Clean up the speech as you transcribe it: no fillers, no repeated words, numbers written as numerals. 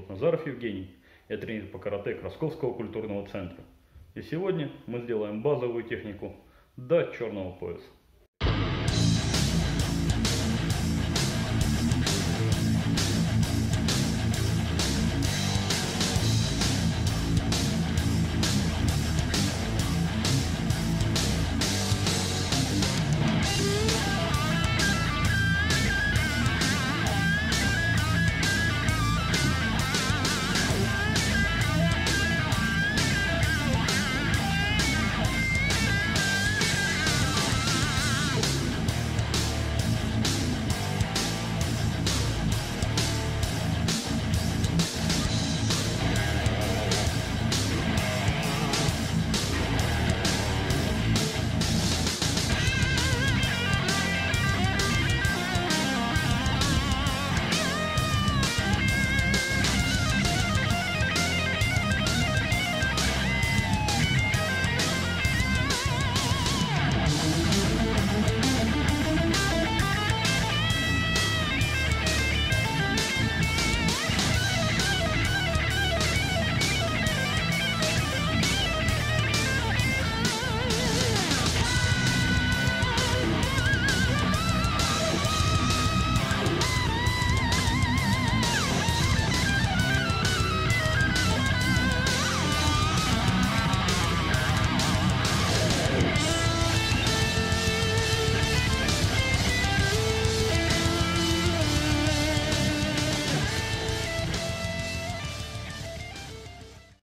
зовут Назаров Евгений, я тренер по карате Красковского культурного центра. И сегодня мы сделаем базовую технику до черного пояса.